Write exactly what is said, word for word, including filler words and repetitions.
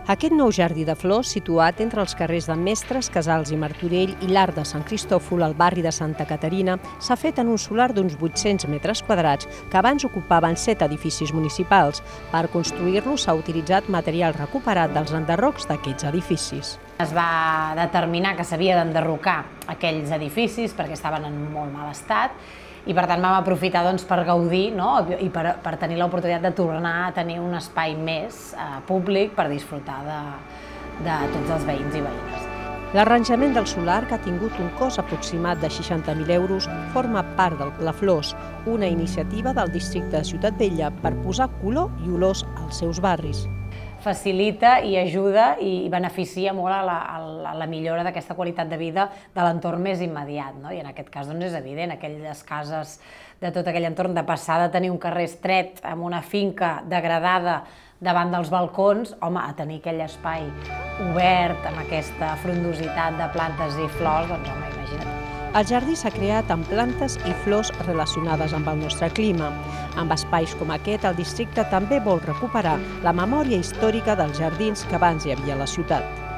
Aquest nou jardí de flors, situat entre els carrers de Mestres, Casals i Martorell i l'Arc de Sant Cristòfol al barri de Santa Caterina, s'ha fet en un solar d'uns vuit-cents metres quadrats que abans ocupaven set edificis municipals. Per construir-lo s'ha utilitzat material recuperat dels enderrocs d'aquests edificis. Es va determinar que s'havia d'enderrocar aquells edificis perquè estaven en molt mal estat i per tant vam aprofitar doncs, per gaudir, no? I per, per tenir l'oportunitat de tornar a tenir un espai més eh, públic per disfrutar de, de tots els veïns i veïnes. L'arranjament del solar, que ha tingut un cost aproximat de seixanta mil euros, forma part del Pla Flors, una iniciativa del districte de Ciutat Vella per posar color i olors als seus barris. Facilita i ajuda i beneficia molt a la, a la millora d'aquesta qualitat de vida de l'entorn més immediat, no? I en aquest cas doncs, és evident, aquelles cases de tot aquell entorn, de passar de tenir un carrer estret amb una finca degradada davant dels balcons, home, a tenir aquell espai obert amb aquesta frondositat de plantes i flors, doncs home, imagina't. El jardí s'ha creat amb plantes i flors relacionades amb el nostre clima. Amb espais com aquest, el districte també vol recuperar la memòria històrica dels jardins que abans hi havia a la ciutat.